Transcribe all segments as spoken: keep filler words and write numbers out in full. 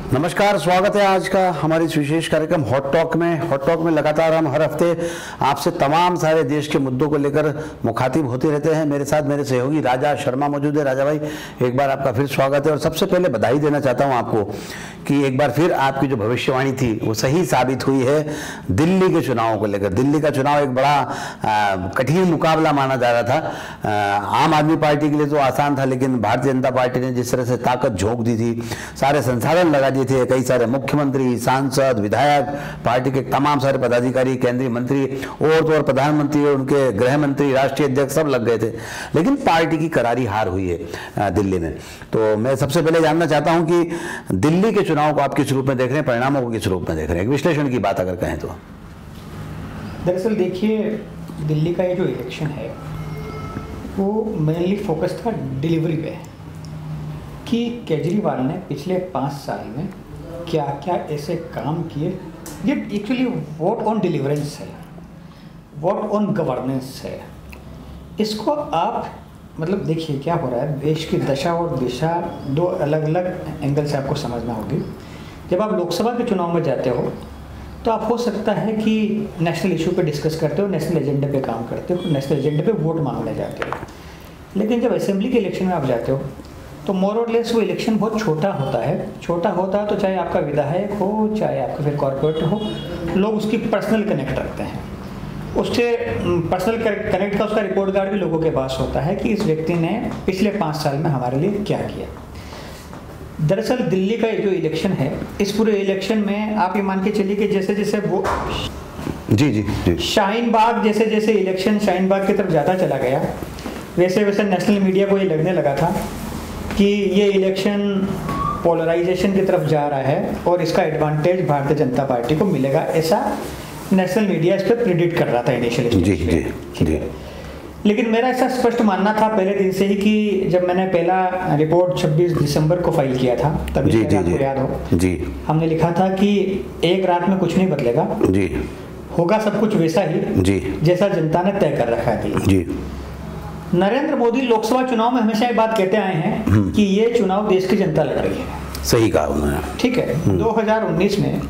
नमस्कार, स्वागत है आज का हमारी इस विशेष कार्यक्रम हॉट टॉक में। हॉट टॉक में लगातार हम हर हफ्ते आपसे तमाम सारे देश के मुद्दों को लेकर मुखातिब होते रहते हैं। मेरे साथ मेरे सहयोगी राजा शर्मा मौजूद है। राजा भाई, एक बार आपका फिर स्वागत है और सबसे पहले बधाई देना चाहता हूं आपको कि एक बार फिर आपकी जो भविष्यवाणी थी वो सही साबित हुई है दिल्ली के चुनावों को लेकर। दिल्ली का चुनाव एक बड़ा आ, कठिन मुकाबला माना जा रहा था। आ, आम आदमी पार्टी के लिए तो आसान था, लेकिन भारतीय जनता पार्टी ने जिस तरह से ताकत झोंक दी थी, सारे संसाधन लगा दिए थे, कई सारे मुख्यमंत्री, सांसद, विधायक, पार्टी के तमाम सारे पदाधिकारी, केंद्रीय मंत्री और तो और प्रधानमंत्री और उनके गृह मंत्री, राष्ट्रीय अध्यक्ष सब लग गए थे, लेकिन पार्टी की करारी हार हुई है दिल्ली में। तो मैं सबसे पहले जानना चाहता हूं कि दिल्ली के चुनाव को आप किस रूप में देख रहे हैं, परिणामों को किस रूप में देख रहे हैं, एक विश्लेषण की बात अगर कहें तो। दरअसल देखिए, दिल्ली का ये जो इलेक्शन है वो मेनली फोकस था डिलीवरी पे कि केजरीवाल ने पिछले पाँच साल में क्या क्या ऐसे काम किए। ये एक्चुअली वोट ऑन डिलीवरेंस है, वोट ऑन गवर्नेंस है। इसको आप मतलब देखिए क्या हो रहा है, देश की दशा और दिशा दो अलग अलग एंगल से आपको समझना होगी। जब आप लोकसभा के चुनाव में जाते हो तो आप हो सकता है कि नेशनल इशू पे डिस्कस करते हो, नेशनल एजेंडे पे काम करते हो, नेशनल एजेंडे पे वोट मांगने जाते हो। लेकिन जब असेंबली के इलेक्शन में आप जाते हो तो मोर और लेस वो इलेक्शन बहुत छोटा होता है। छोटा होता है तो चाहे आपका विधायक हो, चाहे आपका फिर कॉर्पोरेटर हो, लोग उसकी पर्सनल कनेक्ट रखते हैं। उससे पर्सनल कनेक्ट का उसका रिपोर्ट कार्ड भी लोगों के पास होता है कि इस व्यक्ति ने पिछले पाँच साल में हमारे लिए क्या किया। दरअसल दिल्ली का जो इलेक्शन है, इस पूरे इलेक्शन में आप ये मान के चलिए कि जैसे जैसे वो जी जी जी शाहीन बाग जैसे जैसे इलेक्शन शाहीन बाग की तरफ ज़्यादा चला गया, वैसे वैसे नेशनल मीडिया को ये लगने लगा था कि ये इलेक्शन पोलराइजेशन की तरफ जा रहा है और इसका एडवांटेज भारतीय जनता पार्टी को मिलेगा, ऐसा नेशनल मीडिया इस पर प्रिडिक्ट कर रहा था इनिशियली। जी जी जी लेकिन मेरा ऐसा स्पष्ट मानना था पहले दिन से ही कि जब मैंने पहला रिपोर्ट छब्बीस दिसंबर को फाइल किया था, तभी जी, जी, आपको याद हो जी हमने लिखा था कि एक रात में कुछ नहीं बदलेगा, जी होगा सब कुछ वैसा ही जी जैसा जनता ने तय कर रखा है। जी नरेंद्र मोदी लोकसभा चुनाव में हमेशा ये बात कहते आए हैं कि ये चुनाव देश की जनता लड़ रही है। सही कहा उन्होंने। ठीक है, दो हज़ार उन्नीस में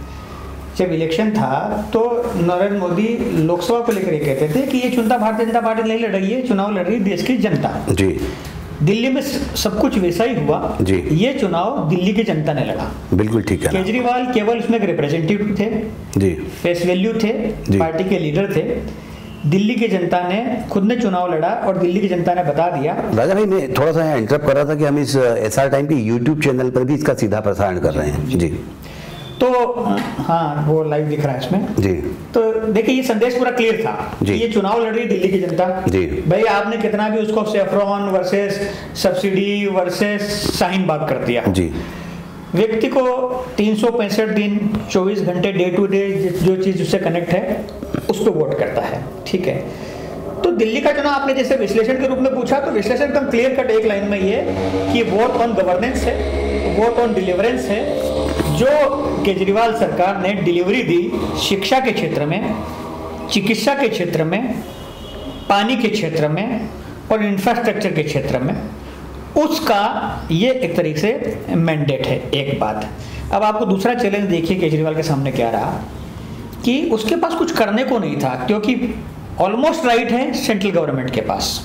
जब इलेक्शन था तो नरेंद्र मोदी लोकसभा को लेकर ये कहते थे कि ये चुनाव भारतीय जनता पार्टी नहीं लड़ रही है, चुनाव लड़ रही है देश की जनता। जी दिल्ली में सब कुछ वैसा ही हुआ जी। ये चुनाव दिल्ली की जनता ने लड़ा। बिल्कुल ठीक है। केजरीवाल केवल उसमें रिप्रेजेंटेटिव थे जी, फेस वैल्यू थे, पार्टी के लीडर थे। दिल्ली की जनता ने खुद ने चुनाव लड़ा और दिल्ली की जनता ने बता दिया। राजा भाई, मैं थोड़ा सा इंटरप्ट कर रहा था कि हम इस एसआर टाइम के यूट्यूब चैनल पर भी इसका सीधा प्रसारण कर रहे हैं जी। तो हाँ, वो लाइव दिख रहा है इसमें जी। तो देखिए ये संदेश पूरा क्लियर था जी। ये चुनाव लड़ रही है दिल्ली की जनता जी। भाई आपने कितना भी उसको saffron versus subsidy versus Shaheen Bagh कर दिया जी। व्यक्ति को तीन सौ पैंसठ दिन चौबीस घंटे डे टू डे जो चीज उससे कनेक्ट है उस पर वोट करता है। ठीक है, तो दिल्ली का चुनाव आपने जैसे विश्लेषण के रूप में पूछा तो विश्लेषण एकदम क्लियर कट एक लाइन में ये कि वोट ऑन गवर्नेंस है, वोट ऑन डिलीवरेंस है। जो केजरीवाल सरकार ने डिलीवरी दी शिक्षा के क्षेत्र में, चिकित्सा के क्षेत्र में, पानी के क्षेत्र में और इंफ्रास्ट्रक्चर के क्षेत्र में, उसका ये एक तरीके से मैंडेट है। एक बात, अब आपको दूसरा चैलेंज देखिए केजरीवाल के सामने क्या रहा कि उसके पास कुछ करने को नहीं था, क्योंकि ऑलमोस्ट राइट है सेंट्रल गवर्नमेंट के पास।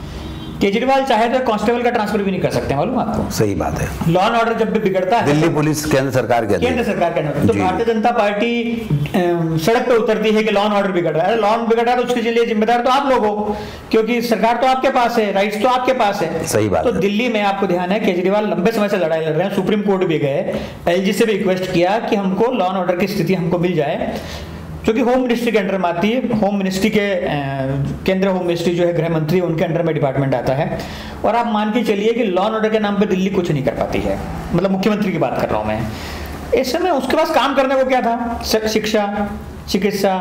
केजरीवाल चाहे तो कांस्टेबल का ट्रांसफर भी नहीं कर सकते, मालूम आपको। सही बात है। लॉ एंड ऑर्डर जब भी बिगड़ता है, दिल्ली पुलिस केंद्र सरकार के केंद्र सरकार के तो भारतीय जनता पार्टी सड़क पे उतरती है कि लॉ एंड ऑर्डर बिगड़ रहा है। लॉ एंड बिगड़ रहा है तो उसके लिए जिम्मेदार तो आप लोग हो, क्योंकि सरकार तो आपके पास है, राइट्स तो आपके पास है। सही बात। तो दिल्ली में आपको ध्यान है केजरीवाल लंबे समय से लड़ाई लड़ रहे हैं, सुप्रीम कोर्ट भी गए, एलजी से भी रिक्वेस्ट किया कि हमको लॉ एंड ऑर्डर की स्थिति हमको मिल जाए, क्योंकि होम मिनिस्ट्री के अंडर में आती है। होम मिनिस्ट्री के केंद्र होम मिनिस्ट्री जो है गृह मंत्री, उनके अंडर में डिपार्टमेंट आता है। और आप मान के चलिए कि लॉ एंड ऑर्डर के नाम पे दिल्ली कुछ नहीं कर पाती है, मतलब मुख्यमंत्री की बात कर रहा हूं मैं। इस समय उसके पास काम करने को क्या था, शिक्षा, चिकित्सा,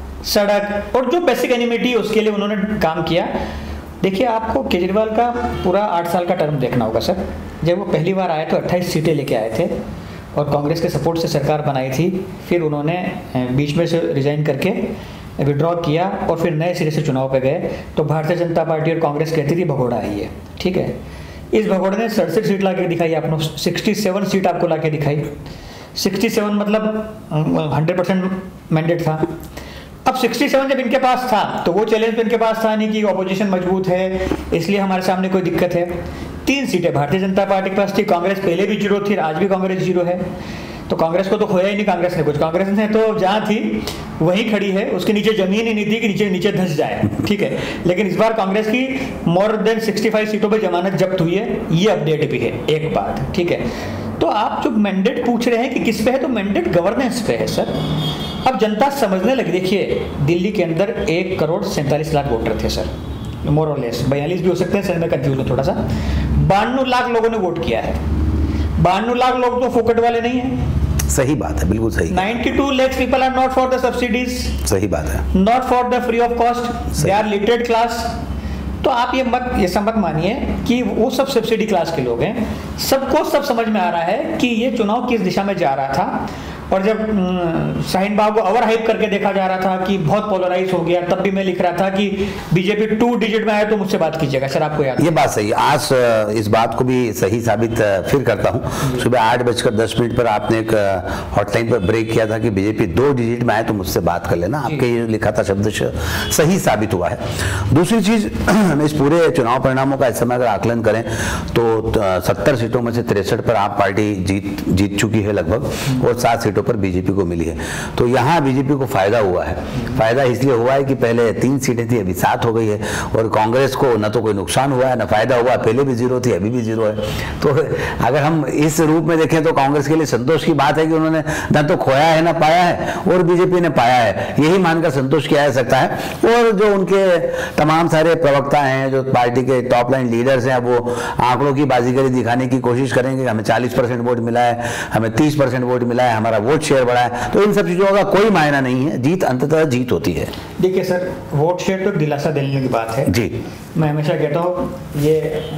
सड़क और जो बेसिक एनिमिटी उसके लिए उन्होंने काम किया। देखिए आपको केजरीवाल का पूरा आठ साल का टर्म देखना होगा सर। जब वो पहली बार आए तो अट्ठाईस सीटें लेके आए थे और कांग्रेस के सपोर्ट से सरकार बनाई थी। फिर उन्होंने बीच में से रिजाइन करके विड्रॉ किया और फिर नए सिरे से चुनाव पे गए। तो भारतीय जनता पार्टी और कांग्रेस कहती थी भगोड़ा है ये, ठीक है। इस भगोड़े ने सड़सठ सीट ला के दिखाई, आपने सड़सठ सीट आपको ला के दिखाई। सड़सठ मतलब हंड्रेड परसेंट मैंडेट था। अब सड़सठ जब इनके पास था तो वो चैलेंज इनके पास था नहीं कि ऑपोजिशन मजबूत है इसलिए हमारे सामने कोई दिक्कत है। तीन सीटें भारतीय जनता पार्टी के पास थी, कांग्रेस पहले भी जीरो थी, आज भी कांग्रेस जीरो है, तो कांग्रेस को तो खोया ही नहीं कांग्रेस ने कुछ। कांग्रेस ने तो जहाँ थी वहीं खड़ी है, उसके नीचे जमीन ही नहीं थी कि नीचे नीचे धंस जाए, ठीक है। लेकिन इस बार कांग्रेस की मोर देन पैंसठ सीटों पर जमानत जब्त हुई है, ये अपडेट भी है एक बात, ठीक है। तो आप जो मैंडेट पूछ रहे हैं कि किस पे है, तो मैंडेट गवर्नेंस पे है सर। अब जनता समझने लगी, देखिए दिल्ली के अंदर एक करोड़ सैंतालीस लाख वोटर थे सर, मोर और लेस, बयालीस भी हो सकते हैं सर, मैं कंफ्यूज हूँ थोड़ा सा। बानवे लाख लोगों ने वोट किया है, बानवे लाख लोग तो फोकट वाले नहीं है। सही बात है, बिल्कुल सही। बानवे lakh people are not for the subsidies, सही बात है, not for the free of cost, they are literate class. तो आप ये मत ये सब मत मानिए कि वो सब सब्सिडी क्लास के लोग हैं। सबको सब समझ में आ रहा है कि ये चुनाव किस दिशा में जा रहा था। और जब शाहीन बाग को ओवर हाइप करके देखा जा रहा था कि बहुत पोलराइज हो गया, तब भी मैं लिख रहा था कि बीजेपी टू डिजिट में आए तो मुझसे बात कीजिएगा सर, आपको याद? ये बात सही है। आज इस बात को भी सही साबित फिर करता हूँ। सुबह आठ बजकर दस मिनट पर आपने एक हॉटलाइन पर ब्रेक किया था कि बीजेपी दो डिजिट में आए तो मुझसे बात कर लेना। आपके ये लिखा था शब्द सही साबित हुआ है। दूसरी चीज, इस पूरे चुनाव परिणामों का इस समय अगर आकलन करें तो सत्तर सीटों में से तिरसठ पर आप पार्टी जीत जीत चुकी है लगभग, और सात सीटों पर बीजेपी को मिली है। तो यहाँ बीजेपी को फायदा हुआ है। फायदा इसलिए हुआ है कि पहले तीन सीटें थी, अभी सात हो गई है, और कांग्रेस को न तो कोई नुकसान हुआ है न फायदा हुआ। पहले भी जीरो थी, अभी भी जीरो है। तो अगर हम इस रूप में देखें तो कांग्रेस के लिए संतोष की बात है कि उन्होंने न तो खोया है न पाया है, और बीजेपी ने पाया है, यही मानकर संतोष किया जा सकता है। और जो उनके तमाम सारे प्रवक्ता हैं, जो पार्टी के टॉप लाइन लीडर्स हैं, वो आंकड़ों की बाजीगरी दिखाने की कोशिश करेंगे। हमें चालीस परसेंट वोट मिला है, हमें तीस परसेंट वोट मिला है, हमारा वोट शेयर बढ़ा है। तो इन सब चीजों का कोई मायना नहीं है, जीत अंततः जीत होती है। देखिए सर, वोट शेयर तो दिलासा देने की बात है जी। मैं हमेशा कहता हूँ ये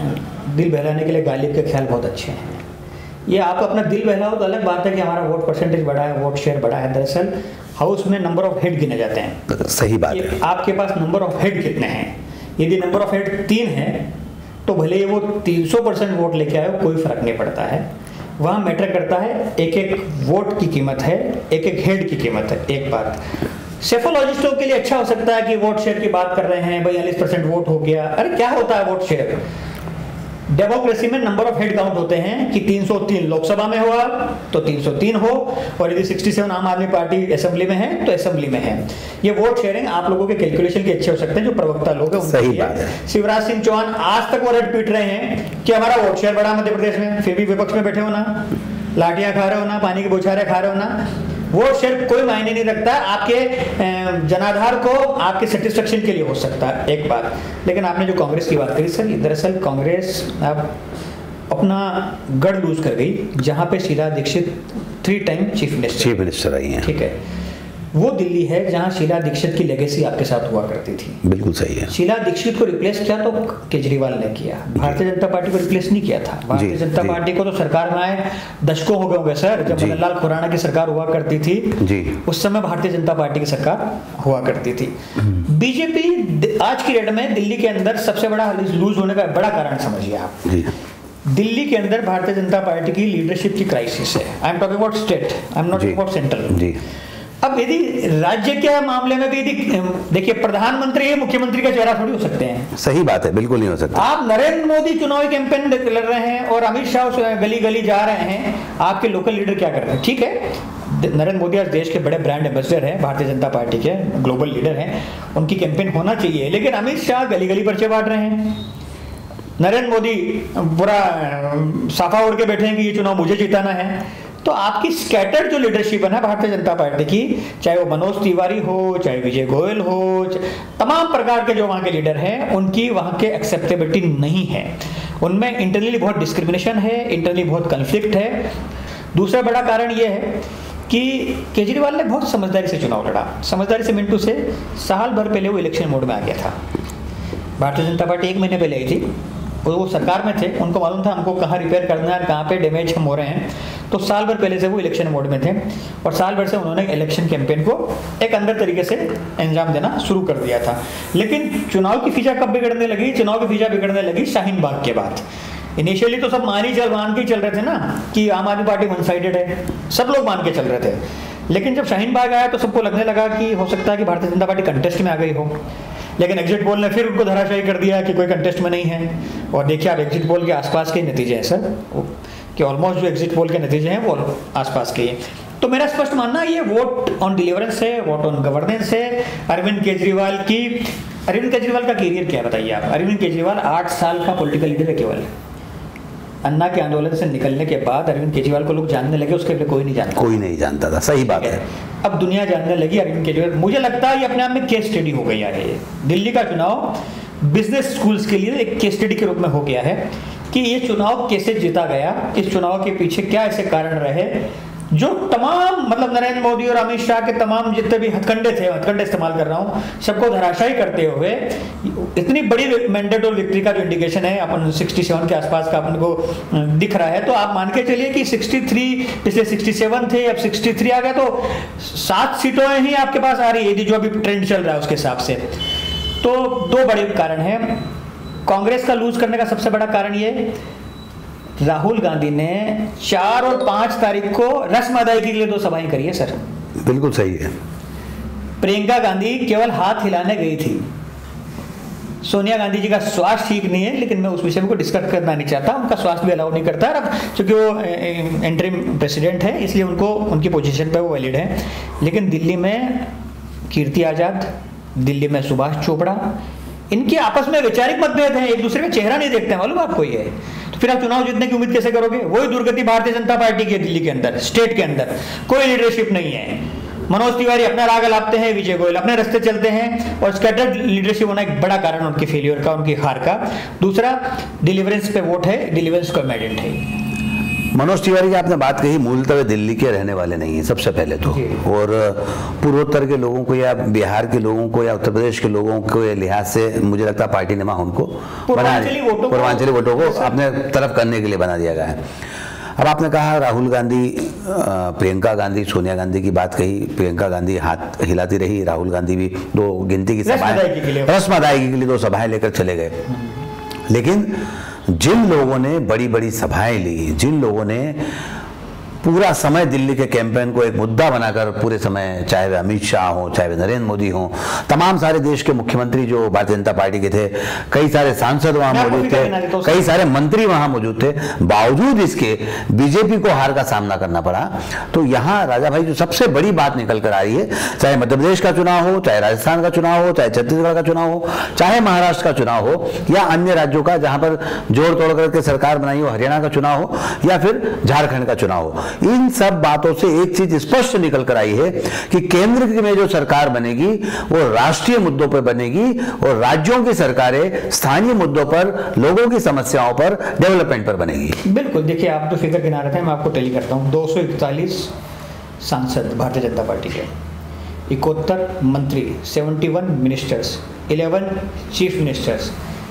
दिल बहलाने के लिए गालिब के ख्याल बहुत अच्छे हैं। ये आप अपना दिल बहलाओ तो अलग बात है कि हमारा वोट परसेंटेज बढ़ा है, वोट शेयर बढ़ा है। दरअसल हाउस में नंबर ऑफ हेड गिने जाते हैं। सही बात है। आपके पास नंबर ऑफ हेड कितने हैं? यदि नंबर ऑफ हेड तीन है तो भले वो तीन सौ परसेंट वोट लेके आए, कोई फर्क नहीं पड़ता है। वहाँ मैटर करता है एक एक वोट की कीमत है, एक एक हेड की कीमत है। एक बात सेफोलॉजिस्टों के लिए अच्छा हो सकता है कि वोट शेयर की बात कर रहे हैं, बयालीस परसेंट वोट हो गया। अरे क्या होता है वोट शेयर? डेमोक्रेसी में नंबर ऑफ हेड काउंट होते हैं कि तीन सौ तीन लोकसभा में हुआ तो तीन सौ तीन हो, और यदि सड़सठ आम आदमी पार्टी असेंबली में है तो असेंबली में है। ये वोट शेयरिंग आप लोगों के कैलकुलेशन के अच्छे हो सकते हैं, जो प्रवक्ता लोग हैं उनके लिए। शिवराज सिंह चौहान आज तक वो रेट पीट रहे हैं कि हमारा वोट शेयर बढ़ा मध्य प्रदेश में, फिर भी विपक्ष में बैठे हो ना, लाठियां खा रहे हो ना, पानी की बौछारें खा रहे हो ना। वोट शेयर कोई मायने नहीं रखता, आपके जनाधार को आपके सेटिस्फेक्शन के लिए हो सकता है, एक बात। लेकिन आपने जो कांग्रेस की बात करी सर, दरअसल कांग्रेस अब अपना गढ़ लूज कर गई, जहां पे Sheila Dikshit three time chief minister chief minister रही हैं। ठीक है, वो दिल्ली है जहां शीला दीक्षित की लेगेसी आपके साथ हुआ करती थी। बिल्कुल सही है। शीला दीक्षित को रिप्लेस किया तो केजरीवाल ने किया, भारतीय जनता पार्टी को रिप्लेस नहीं किया था। भारतीय जनता पार्टी को तो सरकार में आए दशकों हो गए होंगे सर, जब मदन लाल खुराना की सरकार हुआ करती थी जी, उस समय भारतीय जनता पार्टी की सरकार हुआ करती थी। बीजेपी आज की डेट में दिल्ली के अंदर सबसे बड़ा लूज होने का बड़ा कारण समझिए आप जी। दिल्ली के अंदर भारतीय जनता पार्टी की लीडरशिप की क्राइसिस है। I am talking about state, I am not talking about central जी। अब यदि राज्य के मामले में भी यदि देखिए, प्रधानमंत्री मुख्यमंत्री का चेहरा थोड़ी हो सकते हैं। सही बात है, बिल्कुल नहीं हो सकता। आप नरेंद्र मोदी चुनावी कैंपेन लड़ रहे हैं और अमित शाह गली गली जा रहे हैं, आपके लोकल लीडर क्या कर रहे हैं? ठीक है, नरेंद्र मोदी आज देश के बड़े ब्रांड एम्बेसडर हैं, भारतीय जनता पार्टी के ग्लोबल लीडर हैं, उनकी कैंपेन होना चाहिए। लेकिन अमित शाह गली गली पर्चे बांट रहे हैं, नरेंद्र मोदी पूरा साफा ओढ़ के बैठे हैं कि ये चुनाव मुझे जिताना है। तो आपकी स्कैटर्ड जो लीडरशिप है ना भारतीय जनता पार्टी की, चाहे वो मनोज तिवारी हो, चाहे विजय गोयल हो, तमाम प्रकार के जो वहाँ के लीडर हैं, उनकी वहाँ के एक्सेप्टेबिलिटी नहीं है। उनमें इंटरनली बहुत डिस्क्रिमिनेशन है, इंटरनली बहुत कन्फ्लिक्ट है। दूसरा बड़ा कारण ये है कि केजरीवाल ने बहुत समझदारी से चुनाव लड़ा। समझदारी से मिंटू से साल भर पहले वो इलेक्शन मोड में आ गया था। भारतीय जनता पार्टी एक महीने पहले आई थी, वो सरकार में थे, उनको मालूम था हमको कहाँ रिपेयर करना है, कहाँ पे डैमेज हम हो रहे हैं। तो साल भर पहले से वो इलेक्शन मोड में थे और साल भर से उन्होंने इलेक्शन कैंपेन को एक अंदर तरीके से अंजाम देना शुरू कर दिया था। लेकिन चुनाव की फिजा कब बिगड़ने लगी? चुनाव की फिजा बिगड़ने लगी शाहीन बाग के बाद। इनिशियली तो सब मान ही चल मान के चल रहे थे ना कि आम आदमी पार्टी वन साइडेड है, सब लोग मान के चल रहे थे। लेकिन जब शाहीन बाग आया तो सबको लगने लगा कि हो सकता है कि भारतीय जनता पार्टी कंटेस्ट में आ गई हो, लेकिन एग्जिट पोल ने फिर उनको धराशायी कर दिया कि कोई कंटेस्ट में नहीं है। और देखिए आप एग्जिट पोल के आसपास के नतीजे हैं सर, कि ऑलमोस्ट जो एग्जिट पोल के नतीजे हैं वो आसपास के हैं। तो मेरा स्पष्ट मानना ये वोट ऑन डिलीवरेंस है, वोट ऑन गवर्नेंस है। अरविंद केजरीवाल की अरविंद केजरीवाल का कैरियर क्या है बताइए आप? अरविंद केजरीवाल आठ साल का पॉलिटिकल लीडर है केवल। अन्ना के आंदोलन से निकलने के बाद अरविंद केजरीवाल को लोग जानने लगे, उसके पहले कोई नहीं जानता कोई नहीं जानता था, सही बात है। अब दुनिया जानने लगी अरविंद केजरीवाल। मुझे लगता है ये अपने आप में केस स्टडी हो गई है। दिल्ली का चुनाव बिजनेस स्कूल्स के लिए एक केस स्टडी के रूप में हो गया है कि ये चुनाव कैसे जीता गया, इस चुनाव के पीछे क्या ऐसे कारण रहे जो तमाम मतलब नरेंद्र मोदी और अमित शाह के तमाम जितने भी हथकंडे थे, हथकंडे इस्तेमाल कर रहा हूँ, सबको धराशायी करते हुए इतनी बड़ी मैंडेट और विक्ट्री का जो इंडिकेशन है अपन सड़सठ के आसपास का अपन को दिख रहा है। तो आप मान के चलिए कि तिरसठ पिछले सड़सठ थे, अब तिरसठ आ गए, तो सात सीटों ही आपके पास आ रही है जो अभी ट्रेंड चल रहा है उसके हिसाब से। तो दो बड़े कारण हैं। कांग्रेस का लूज करने का सबसे बड़ा कारण ये, राहुल गांधी ने चार और पांच तारीख को रस्म अदायगी के लिए दो सभाएं करी है सर। बिल्कुल सही है। प्रियंका गांधी केवल हाथ हिलाने गई थी। सोनिया गांधी जी का स्वास्थ्य ठीक नहीं है, लेकिन मैं उस विषय को डिस्कस करना नहीं चाहता, उनका स्वास्थ्य भी अलाउ नहीं करता। अब चूंकि वो इंटरिम प्रेसिडेंट है इसलिए उनको उनकी पोजीशन पे वो वैलिड है। लेकिन दिल्ली में कीर्ति आजाद, दिल्ली में सुभाष चोपड़ा, इनके आपस में वैचारिक मतभेद हैं, एक दूसरे का चेहरा नहीं देखते हैं, मालूम आपको ये। तो फिर आप चुनाव जीतने की उम्मीद कैसे करोगे? वही दुर्गति भारतीय जनता पार्टी की दिल्ली के अंदर, स्टेट के अंदर कोई लीडरशिप नहीं है। मनोज तिवारी अपना राग लापते हैं, विजय गोयल अपने रास्ते चलते हैं, और स्कैटर्ड लीडरशिप होना एक बड़ा कारण उनकी फेलियर का, उनकी हार का। दूसरा, डिलीवरेंस पे वोट है, डिलीवरेंस को इमेडिएट है। मनोज तिवारी की आपने बात कही, मूलतः वे दिल्ली के रहने वाले नहीं हैं सबसे पहले तो, और पूर्वोत्तर के लोगों को या बिहार के लोगों को या उत्तर प्रदेश के लोगों के लिहाज से मुझे लगता है पार्टी ने वहां उनको पूर्वांचली वोटों को अपने तरफ करने के लिए बना दिया गया है। अब आपने कहा राहुल गांधी, प्रियंका गांधी, सोनिया गांधी की बात कही। प्रियंका गांधी हाथ हिलाती रही, राहुल गांधी भी दो गिनती की सभाएं, रस्म अदायगी के लिए दो सभाएं लेकर चले गए। लेकिन जिन लोगों ने बड़ी बड़ी सभाएं ली, जिन लोगों ने पूरा समय दिल्ली के कैंपेन को एक मुद्दा बनाकर पूरे समय, चाहे वे अमित शाह हो, चाहे वे नरेंद्र मोदी हो, तमाम सारे देश के मुख्यमंत्री जो भारतीय जनता पार्टी के थे, कई सारे सांसद वहां मौजूद थे, कई सारे मंत्री वहां मौजूद थे, बावजूद इसके बीजेपी को हार का सामना करना पड़ा। तो यहाँ राजा भाई जो सबसे बड़ी बात निकल कर आ रही है, चाहे मध्य प्रदेश का चुनाव हो, चाहे राजस्थान का चुनाव हो, चाहे छत्तीसगढ़ का चुनाव हो, चाहे महाराष्ट्र का चुनाव हो, या अन्य राज्यों का जहां पर जोड़ तोड़ करके सरकार बनाई हो, हरियाणा का चुनाव हो या फिर झारखंड का चुनाव हो, इन सब बातों से एक चीज स्पष्ट निकल कर आई है कि केंद्र में जो सरकार बनेगी वो राष्ट्रीय मुद्दों पर बनेगी, और राज्यों की सरकारें स्थानीय मुद्दों पर, लोगों की समस्याओं पर, डेवलपमेंट पर बनेगी। बिल्कुल। देखिए आप जो फिगर गिना रहे थे मैं आपको टेली करता हूं। दो सौ इकतालीस सांसद भारतीय जनता पार्टी के, इकहत्तर मंत्री, इकहत्तर मिनिस्टर्स, ग्यारह चीफ मिनिस्टर्स,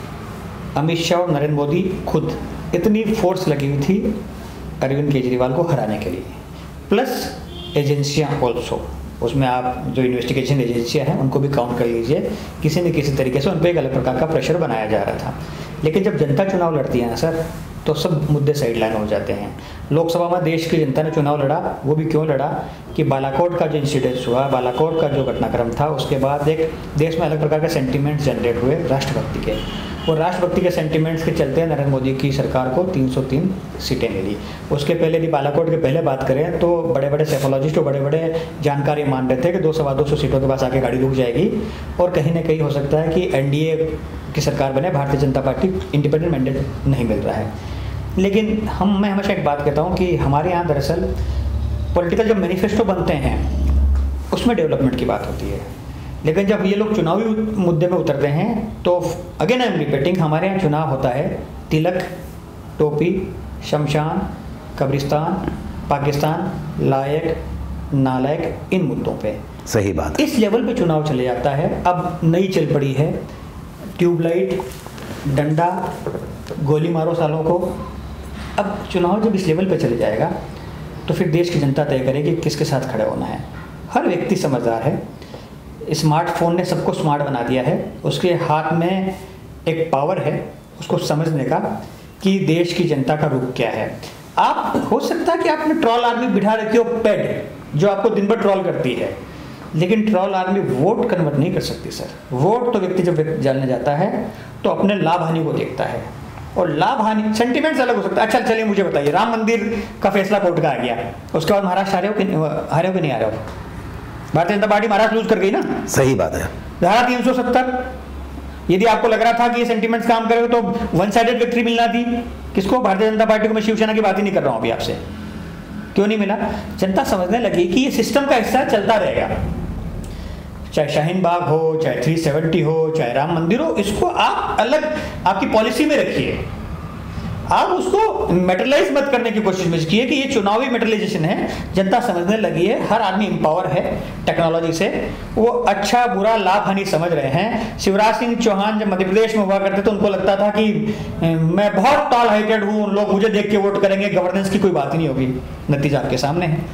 अमित शाह और नरेंद्र मोदी खुद, इतनी फोर्स लगी हुई थी अरविंद केजरीवाल को हराने के लिए, प्लस एजेंसियां ऑल्सो। उसमें आप जो इन्वेस्टिगेशन एजेंसियां हैं उनको भी काउंट कर लीजिए, किसी न किसी तरीके से उन पर एक अलग प्रकार का प्रेशर बनाया जा रहा था। लेकिन जब जनता चुनाव लड़ती है ना सर, तो सब मुद्दे साइड लाइन हो जाते हैं। लोकसभा में देश की जनता ने चुनाव लड़ा, वो भी क्यों लड़ा कि बालाकोट का जो इंसिडेंस हुआ, बालाकोट का जो घटनाक्रम था, उसके बाद एक देश में अलग प्रकार के सेंटिमेंट्स जनरेट हुए राष्ट्रभक्ति के, और राष्ट्रभक्ति के सेंटिमेंट्स के चलते नरेंद्र मोदी की सरकार को तीन सौ तीन सीटें मिली। उसके पहले यदि बालाकोट के पहले बात करें तो बड़े बड़े सेफोलॉजिस्ट और बड़े बड़े जानकार ये मान रहे थे कि दो सवा दो सौ सीटों के पास आके गाड़ी रुक जाएगी, और कहीं ना कहीं हो सकता है कि एनडीए की सरकार बने, Bharatiya Janata party independent mandate नहीं मिल रहा है। लेकिन हम मैं हमेशा एक बात कहता हूँ कि हमारे यहाँ दरअसल पॉलिटिकल जब मैनिफेस्टो बनते हैं उसमें डेवलपमेंट की बात होती है, लेकिन जब ये लोग चुनावी मुद्दे में उतरते हैं तो अगेन आई एम रिपीटिंग, हमारे यहाँ चुनाव होता है तिलक, टोपी, शमशान, कब्रिस्तान, पाकिस्तान, लायक, नालायक, इन मुद्दों पे। सही बात। इस लेवल पे चुनाव चले जाता है। अब नई चल पड़ी है ट्यूबलाइट, डंडा, गोली मारो सालों को। अब चुनाव जब इस लेवल पे चले जाएगा तो फिर देश की जनता तय करेगी किसके साथ खड़े होना है। हर व्यक्ति समझदार है, स्मार्टफोन ने सबको स्मार्ट बना दिया है, उसके हाथ में एक पावर है उसको समझने का कि देश की जनता का रुख क्या है। आप हो सकता है कि आपने ट्रोल आर्मी बिठा रखी हो पेड, जो आपको दिन भर ट्रोल करती है, लेकिन ट्रोल आर्मी वोट कन्वर्ट नहीं कर सकती सर। वोट तो व्यक्ति जब व्यक्ति जानने जाता है तो अपने लाभ हानि को देखता है, और लाभ हानि सेंटिमेंट्स अलग हो सकता है। अच्छा चलिए मुझे बताइए, राम मंदिर का फैसला कोर्ट का आ गया, उसके बाद महाराष्ट्र हारे हो कि हारे हो कि नहीं हारे हो? भारतीय जनता पार्टी महाराष्ट्र लूज कर गई ना। सही बात है। धारा तीन सौ सत्तर, यदि आपको लग रहा था कि ये सेंटिमेंट्स काम करेगा तो वन साइडेड विक्ट्री मिलना थी किसको? भारतीय जनता पार्टी को। मैं शिवसेना की बात ही नहीं कर रहा हूं अभी आपसे। क्यों नहीं मिला? जनता समझने लगी कि ये सिस्टम का हिस्सा चलता रहेगा, चाहे शाहीन बाग हो, चाहे तीन सौ सत्तर हो, चाहे राम मंदिर हो, इसको आप अलग आपकी पॉलिसी में रखिए। आप उसको मेटरलाइज मत करने की कोशिश में कीजिए कि ये चुनावी मेटरलाइजेशन है। जनता समझने लगी है, हर आदमी एम्पावर है टेक्नोलॉजी से, वो अच्छा बुरा लाभ हानि समझ रहे हैं। शिवराज सिंह चौहान जब मध्य प्रदेश में हुआ करते तो उनको लगता था कि मैं बहुत टॉल हाइटेड हूँ, लोग मुझे देख के वोट करेंगे, गवर्नेंस की कोई बात ही नहीं होगी। नतीजा आपके सामने है।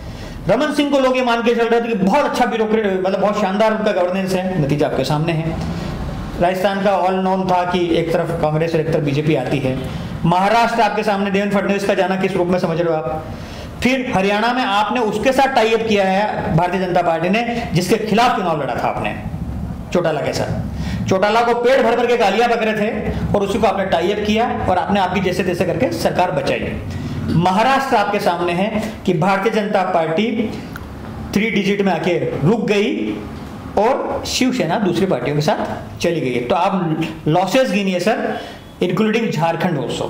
रमन सिंह को लोग ये मान के चल रहे थे कि बहुत अच्छा ब्यूरोक्रेट, मतलब बहुत शानदार उनका गवर्नेंस है, नतीजा आपके सामने है। राजस्थान का ऑल नोन था कि एक तरफ कांग्रेस और एक तरफ बीजेपी आती है। महाराष्ट्र आपके सामने देवेंद्र फडणवीस का जाना किस रूप में समझ रहे हो आप? फिर हरियाणा में आपने उसके साथ टाई अप किया है भारतीय जनता पार्टी ने, जिसके खिलाफ चुनाव लड़ा था आपने, चौटाला के साथ। चौटाला को पेड़ भर भर के गालियां बक रहे थे और उसी को आपने टाई अप किया और आपने आपकी जैसे तैसे करके सरकार बचाई। महाराष्ट्र आपके सामने है कि Bharatiya Janata party three digit में आके रुक गई और शिवसेना दूसरी पार्टियों के साथ चली गई। तो आप लॉसेस गिनिए सर, इंक्लूडिंग झारखंड ऑल्सो।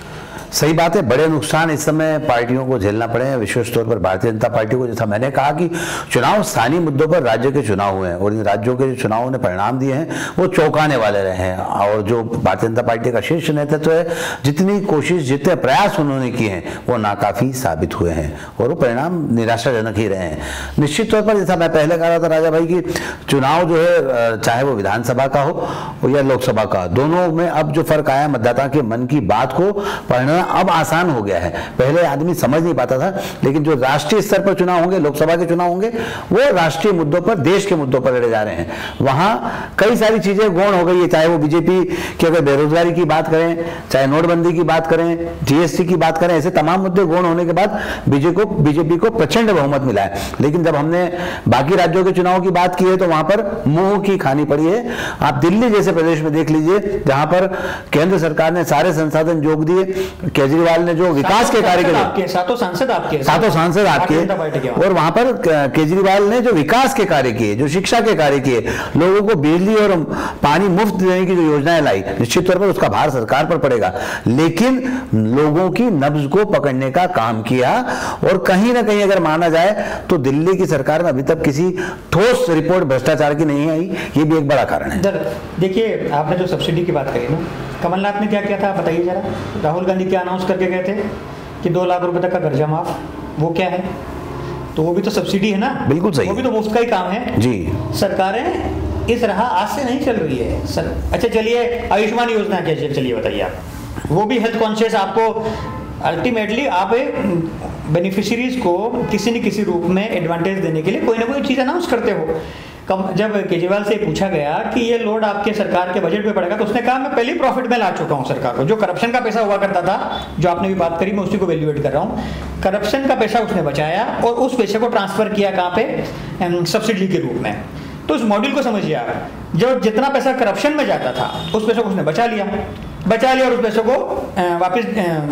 सही बात है, बड़े नुकसान इस समय पार्टियों को झेलना पड़े हैं, विशेष तौर पर भारतीय जनता पार्टी को। जैसा मैंने कहा कि चुनाव स्थानीय मुद्दों पर राज्य के चुनाव हुए हैं और इन राज्यों के जो चुनावों ने परिणाम दिए हैं वो चौंकाने वाले रहे हैं। और जो भारतीय जनता पार्टी का शीर्ष नेतृत्व है, जितनी कोशिश जितने प्रयास उन्होंने किए हैं वो नाकाफी साबित हुए हैं और वो परिणाम निराशाजनक ही रहे हैं। निश्चित तौर पर जैसा मैं पहले कह रहा था राजा भाई कि चुनाव जो है, चाहे वो विधानसभा का हो या लोकसभा का, दोनों में अब जो फर्क आया, मतदाता के मन की बात को पढ़ना अब आसान हो गया है। पहले आदमी समझ नहीं पाता था, लेकिन जो राष्ट्रीय स्तर पर चुनाव होंगे, लोकसभा के चुनाव होंगे, वो राष्ट्रीय मुद्दों पर, देश के मुद्दों पर लड़े जा रहे हैं। वहां कई सारी चीजें गौण हो गई है, चाहे वो बीजेपी की अगर बेरोजगारी की बात करें, चाहे नोटबंदी की बात करें, जीएसटी की बात करें, ऐसे तमाम मुद्दे गौण होने के बाद बीजेपी को बीजेपी को प्रचंड बहुमत मिला है। लेकिन जब हमने बाकी राज्यों के चुनाव की बात की है तो वहां पर मुंह की खानी पड़ी है। आप दिल्ली जैसे प्रदेश में देख लीजिए, जहां पर केंद्र सरकार ने सारे संसाधन जोग दिए, केजरीवाल ने जो विकास के कार्य किए, सातों सांसद आपके सातों सांसद आपके, और वहां पर केजरीवाल ने जो विकास के कार्य किए, जो शिक्षा के कार्य किए, लोगों को बिजली और पानी मुफ्त देने की जो योजनाएं लाई, निश्चित तौर पर उसका भार सरकार पर पड़ेगा। लेकिन लोगों की नब्ज को पकड़ने का काम किया और कहीं ना कहीं अगर माना जाए तो दिल्ली की सरकार में अभी तक किसी ठोस रिपोर्ट भ्रष्टाचार की नहीं आई। ये भी एक बड़ा कारण है। देखिए, आपने जो सब्सिडी की बात करी ना, कमलनाथ ने क्या किया था बताइए जरा। राहुल गांधी क्या अनाउंस करके गए थे कि दो लाख रुपए तक का कर्जा माफ, वो क्या है? तो वो भी तो सब्सिडी है ना। बिल्कुल सही, वो भी तो मुफ्त का ही काम है जी। सरकारें इस राह आज से नहीं चल रही है सर। अच्छा चलिए, आयुष्मान योजना क्या, चलिए बताइए आप, वो भी हेल्थ कॉन्शियस, आपको अल्टीमेटली आप बेनिफिशियरीज को किसी न किसी रूप में एडवांटेज देने के लिए कोई ना कोई चीज़ अनाउंस करते हो। कम जब केजरीवाल से पूछा गया कि ये लोड आपके सरकार के बजट पे पड़ेगा तो उसने कहा मैं पहले ही प्रॉफिट में ला चुका हूं सरकार को। जो करप्शन का पैसा हुआ करता था, जो आपने भी बात करी, मैं उसी को वैल्यूएट कर रहा हूं। करप्शन का पैसा उसने बचाया और उस पैसे को ट्रांसफर किया कहाँ पे? सब्सिडी के रूप में। तो उस मॉड्यूल को समझिए आप, जो जितना पैसा करप्शन में जाता था उस पैसे को उसने बचा लिया बचा लिया और उस पैसे को वापस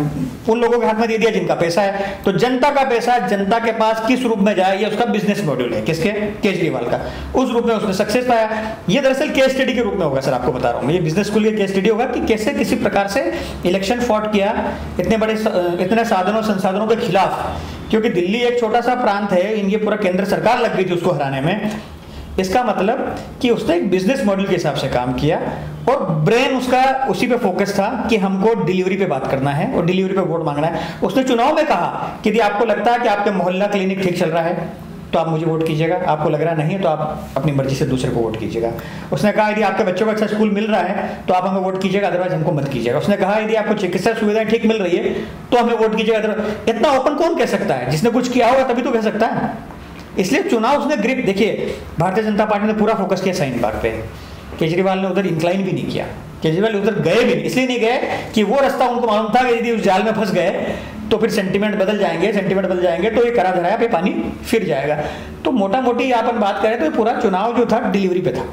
उन लोगों के हाथ में दे दिया जिनका पैसा है। तो जनता का पैसा जनता के पास किस रूप में जाए, ये उसका बिजनेस मॉड्यूल है। किसके? केजरीवाल का। उस रूप में उसने सक्सेस पाया। ये दरअसल केस स्टडी के रूप में होगा सर, आपको बता रहा हूँ। ये बिजनेस स्कूल के केस स्टडी होगा कि कैसे किसी प्रकार से इलेक्शन फॉट किया इतने बड़े इतने साधनों संसाधनों के खिलाफ, क्योंकि दिल्ली एक छोटा सा प्रांत है, इनकी पूरा केंद्र सरकार लग गई थी उसको हराने में। इसका मतलब कि उसने एक बिजनेस मॉडल के हिसाब से काम किया और ब्रेन उसका उसी पे फोकस था कि हमको डिलीवरी पे बात करना है और डिलीवरी पे वोट मांगना है। उसने चुनाव में कहा कि यदि आपको लगता है कि आपके मोहल्ला क्लिनिक ठीक चल रहा है तो आप मुझे वोट कीजिएगा, आपको लग रहा नहीं है तो आप अपनी मर्जी से दूसरे को वोट कीजिएगा। उसने कहा यदि आपके बच्चों को अच्छा स्कूल मिल रहा है तो आप हमें वोट कीजिएगा, अदरवाइज हमको मत कीजिएगा। उसने कहा यदि आपको चिकित्सा सुविधाएं ठीक मिल रही है तो हमें वोट कीजिएगा, अदरवाइज। इतना ओपन कौन कह सकता है? जिसने कुछ किया होगा तभी तो कह सकता है। इसलिए चुनाव उसने ग्रिप, देखिए भारतीय जनता पार्टी ने पूरा फोकस किया शाहीन बाग पे, केजरीवाल ने उधर इंक्लाइन भी नहीं किया। केजरीवाल उधर गए भी नहीं, इसलिए नहीं गए कि वो रास्ता उनको मालूम था कि यदि उस जाल में फंस गए तो फिर सेंटीमेंट बदल जाएंगे, सेंटीमेंट बदल जाएंगे तो ये करा धराया पे पानी फिर जाएगा। तो मोटा मोटी अपन बात करें तो ये पूरा चुनाव जो था डिलीवरी पे था।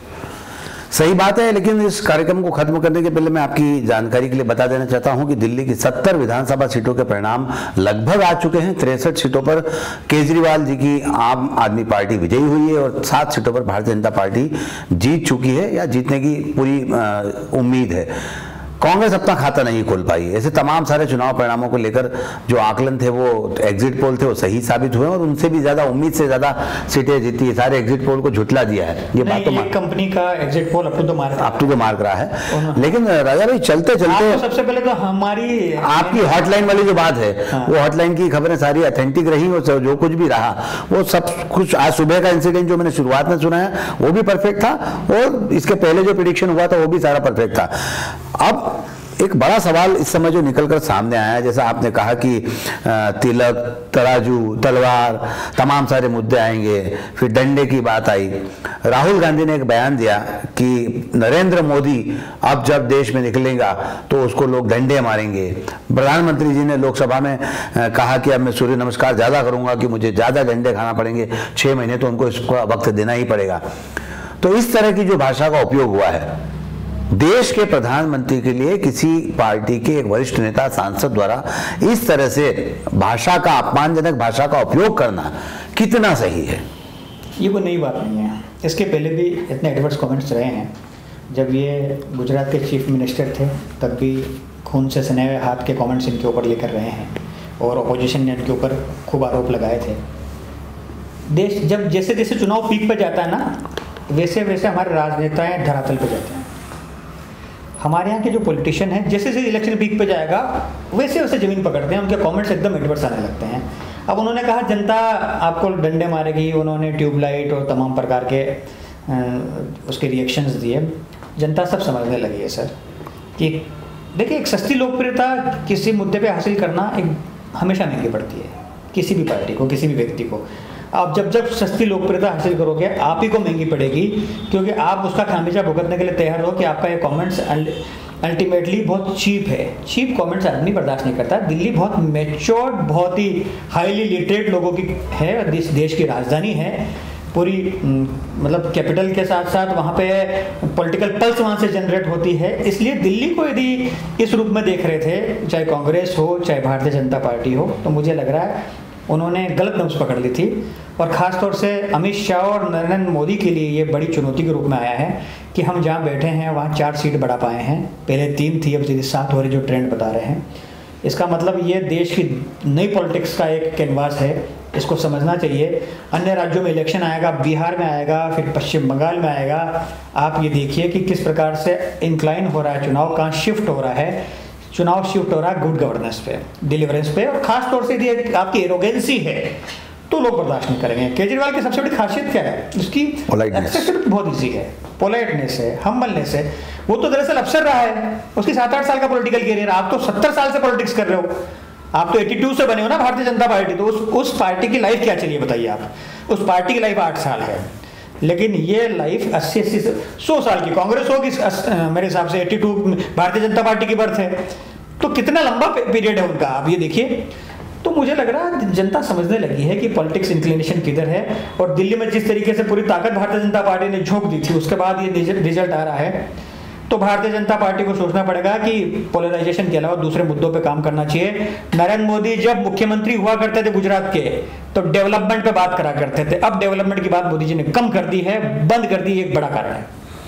सही बात है, लेकिन इस कार्यक्रम को खत्म करने के पहले मैं आपकी जानकारी के लिए बता देना चाहता हूं कि दिल्ली की सत्तर विधानसभा सीटों के परिणाम लगभग आ चुके हैं। तिरसठ सीटों पर केजरीवाल जी की आम आदमी पार्टी विजयी हुई है और सात सीटों पर भारतीय जनता पार्टी जीत चुकी है या जीतने की पूरी उम्मीद है। कांग्रेस अपना खाता नहीं खोल पाई। ऐसे तमाम सारे चुनाव परिणामों को लेकर जो आकलन थे, वो एग्जिट पोल थे, वो सही साबित हुए और उनसे भी ज्यादा उम्मीद से ज्यादा सीटें जीती है। सारे एग्जिट पोल को झुटला दिया है। ये बात तो कंपनी का exit poll up to the mark up to the mark रहा है। लेकिन राजा भाई चलते चलते तो सबसे पहले तो हमारी आपकी हॉटलाइन वाली जो बात है, हाँ। वो हॉटलाइन की खबरें सारी ऑथेंटिक रही और जो कुछ भी रहा वो सब कुछ, आज सुबह का इंसिडेंट जो मैंने शुरुआत में सुना है वो भी परफेक्ट था और इसके पहले जो प्रेडिक्शन हुआ था वो भी सारा परफेक्ट था। अब एक बड़ा सवाल इस समय जो निकलकर सामने आया है, जैसा आपने कहा कि तिलक, तराजू, तलवार, तमाम सारे मुद्दे आएंगे, फिर डंडे की बात आई। राहुल गांधी ने एक बयान दिया कि नरेंद्र मोदी अब जब देश में निकलेगा तो उसको लोग डंडे मारेंगे। प्रधानमंत्री जी ने लोकसभा में कहा कि अब मैं सूर्य नमस्कार ज्यादा करूंगा कि मुझे ज्यादा डंडे खाना पड़ेंगे, छह महीने तो उनको इसको वक्त देना ही पड़ेगा। तो इस तरह की जो भाषा का उपयोग हुआ है देश के प्रधानमंत्री के लिए, किसी पार्टी के एक वरिष्ठ नेता सांसद द्वारा इस तरह से भाषा का, अपमानजनक भाषा का उपयोग करना कितना सही है? ये कोई नई बात नहीं है। इसके पहले भी इतने एडवर्स कमेंट्स रहे हैं। जब ये गुजरात के चीफ मिनिस्टर थे तब भी खून से सने हुए हाथ के कमेंट्स इनके ऊपर लेकर रहे हैं और अपोजिशन ने इनके ऊपर खूब आरोप लगाए थे। देश जब जैसे जैसे चुनाव पीक पर जाता है ना, वैसे वैसे हमारे राजनेताएं धरातल पर जाते हैं। हमारे यहाँ के जो पॉलिटिशियन हैं जैसे जैसे इलेक्शन पीक पे जाएगा वैसे वैसे जमीन पकड़ते हैं, उनके कमेंट्स एकदम एडवर्स आने लगते हैं। अब उन्होंने कहा जनता आपको डंडे मारेगी, उन्होंने ट्यूबलाइट और तमाम प्रकार के उसके रिएक्शंस दिए। जनता सब समझने लगी है सर कि देखिए, एक सस्ती लोकप्रियता किसी मुद्दे पे हासिल करना एक हमेशा महंगी पड़ती है किसी भी पार्टी को, किसी भी व्यक्ति को। आप जब जब सस्ती लोकप्रियता हासिल करोगे आप ही को महंगी पड़ेगी, क्योंकि आप उसका खामियाजा भुगतने के लिए तैयार हो कि आपका ये कमेंट्स अल्टीमेटली बहुत चीप है। चीप कमेंट्स आदमी बर्दाश्त नहीं करता। दिल्ली बहुत मैच्योर्ड, बहुत ही हाईली लिटरेट लोगों की है, इस देश की राजधानी है पूरी, मतलब कैपिटल के साथ साथ वहाँ पे पॉलिटिकल पल्स वहाँ से जनरेट होती है। इसलिए दिल्ली को यदि इस रूप में देख रहे थे, चाहे कांग्रेस हो चाहे भारतीय जनता पार्टी हो, तो मुझे लग रहा है उन्होंने गलत नब्ज पकड़ ली थी। और ख़ास तौर से अमित शाह और नरेंद्र मोदी के लिए ये बड़ी चुनौती के रूप में आया है कि हम जहाँ बैठे हैं वहाँ चार सीट बढ़ा पाए हैं। पहले तीन थी, अब सीधे सात हो रही, जो ट्रेंड बता रहे हैं। इसका मतलब ये देश की नई पॉलिटिक्स का एक कैनवास है, इसको समझना चाहिए। अन्य राज्यों में इलेक्शन आएगा, बिहार में आएगा, फिर पश्चिम बंगाल में आएगा। आप ये देखिए कि किस प्रकार से इंक्लाइन हो रहा है चुनाव, कहाँ शिफ्ट हो रहा है। चुनाव शिफ्ट हो रहा है गुड गवर्नेंस पे, डिलीवरेंस पे, और खास तौर से यदि आपकी एरोगेंसी है तो लोग बर्दाश्त नहीं करेंगे। केजरीवाल की सबसे बड़ी खासियत क्या है? उसकी एक्सेप्टेबिलिटी बहुत ईजी है, पोलाइटनेस है, हम्बलनेस है। वो तो दरअसल अफसर रहा है, उसकी सात आठ साल का पॉलिटिकल कैरियर। आप तो सत्तर साल से पॉलिटिक्स कर रहे हो, आप तो बयासी से बने हो ना भारतीय जनता पार्टी। तो उस उस पार्टी की लाइफ क्या चलिए बताइए आप। उस पार्टी की लाइफ आठ साल है, लेकिन ये लाइफ अस्सी अस्सी सौ साल की कांग्रेस होगी मेरे हिसाब से। बयासी भारतीय जनता पार्टी की बर्थ है, तो कितना लंबा पीरियड है उनका, आप ये देखिए। तो मुझे लग रहा है जनता समझने लगी है कि पॉलिटिक्स इंक्लिनेशन किधर है। और दिल्ली में जिस तरीके से पूरी ताकत भारतीय जनता पार्टी ने झोंक दी थी, उसके बाद ये रिजल्ट आ रहा है। तो भारतीय जनता पार्टी को सोचना पड़ेगा कि पोलराइजेशन के अलावा दूसरे मुद्दों पे काम करना चाहिए। नरेंद्र मोदी जब मुख्यमंत्री हुआ करते थे गुजरात के, तो डेवलपमेंट पे बात करा करते थे। अब डेवलपमेंट की बात मोदी जी ने कम कर दी है, बंद कर दी, एक बड़ा कारण है।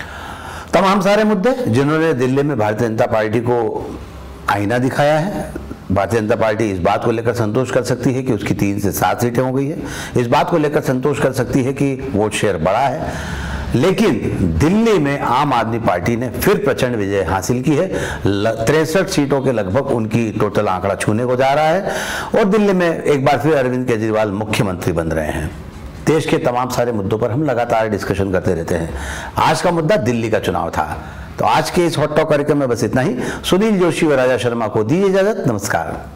तमाम सारे मुद्दे जिन्होंने दिल्ली में भारतीय जनता पार्टी को आईना दिखाया है। भारतीय जनता पार्टी इस बात को लेकर संतोष कर सकती है कि उसकी तीन से सात सीटें हो गई है, इस बात को लेकर संतोष कर सकती है कि वोट शेयर बढ़ा है। लेकिन दिल्ली में आम आदमी पार्टी ने फिर प्रचंड विजय हासिल की है। तिरसठ सीटों के लगभग उनकी टोटल आंकड़ा छूने को जा रहा है और दिल्ली में एक बार फिर अरविंद केजरीवाल मुख्यमंत्री बन रहे हैं। देश के तमाम सारे मुद्दों पर हम लगातार डिस्कशन करते रहते हैं। आज का मुद्दा दिल्ली का चुनाव था। तो आज के इस हॉट टॉक कार्यक्रम में बस इतना ही। सुनील जोशी व राजा शर्मा को दीजिए इजाजत। नमस्कार।